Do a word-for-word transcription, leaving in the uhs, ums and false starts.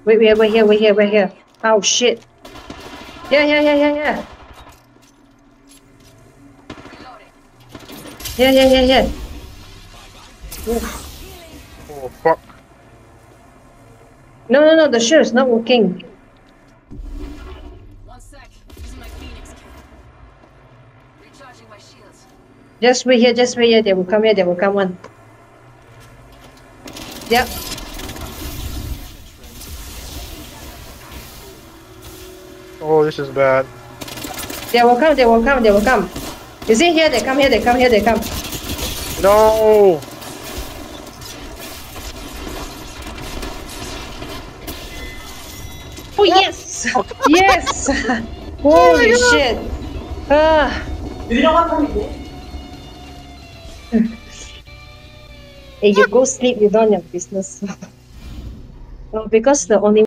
Wait, wait, wait here, wait here, wait here. Oh shit. Yeah, yeah, yeah, yeah, yeah. Yeah, yeah, yeah, yeah. Oof. Oh fuck. No, no, no, the shield is not working. One sec. Using my Phoenix kit. Recharging my shields. Just wait here, just wait here. They will come here, they will come on. Yep. Oh, this is bad. They will come, they will come, they will come. You see here, they come here, they come here, they come. No. Oh yes! Yes! Holy shit! Ah. You know what time it is? Hey, you go sleep, you done your business. Well, because the only